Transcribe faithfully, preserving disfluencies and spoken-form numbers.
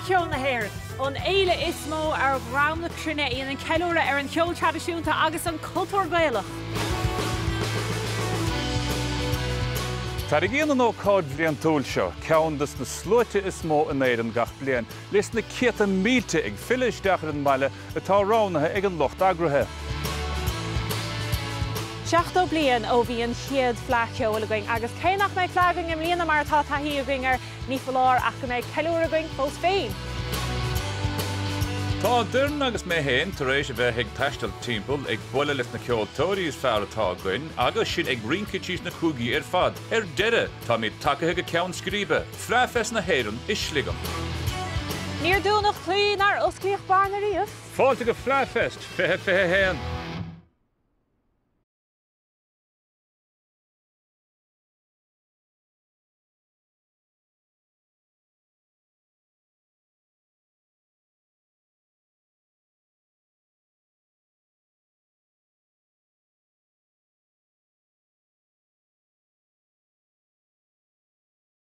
Fleadh Cheoil na hÉireann. An éile is mó ar ghram na crunne íon an ceiliúra ar an ceol tradiisiúnta agus an cultúr Gaelach. Tá géan an ócáid bhliain túil seo, ceannas na slóite is mó in éireann gach bliain, leis na céta mílte ag filis deachar an Baile atá ránathe ag an locht agrathe. Seachtó bliain ó bhí an chiad Fleadh Cheoil going agus cé nach méid clágan im líana mar tá taithí a going ar ní fallár ach go méid ceiliúra going fós féin. Tá Doireann agus mé héin tar éis a bheith ag taistil timpeall ag buile leis na ceoltóirí is fearr atá going agus sin ag rincitís na cúgaí ar fad. Ar deire tá míad takeithe go ceann scríbe. Fleadhfest na hÉireann is sligam. Níor dúnach clí nar osclaíoch barnaíomh. Fáilte go Fleadhfest, fethe fethe héan.